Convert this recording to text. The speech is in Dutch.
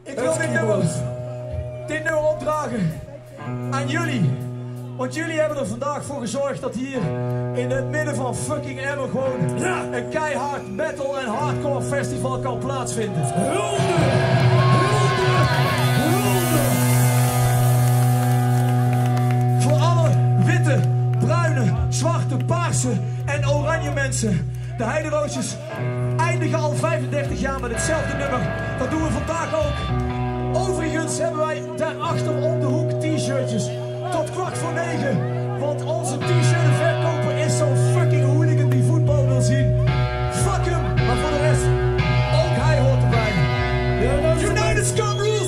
Ik wil dit nummer opdragen aan jullie. Want jullie hebben er vandaag voor gezorgd dat hier in het midden van fucking Emmen gewoon een keihard metal en hardcore festival kan plaatsvinden. Voor alle witte, bruine, zwarte, paarse en oranje mensen. De Heideroosjes eindigen al 35 jaar met hetzelfde nummer. Dat doen we vandaag ook. Overigens hebben wij daarachter om de hoek t-shirtjes. Tot 8:45. Want onze t-shirtverkoper is zo'n fucking hooligan die voetbal wil zien. Fuck hem. Maar voor de rest, ook hij hoort erbij. United Scum rules!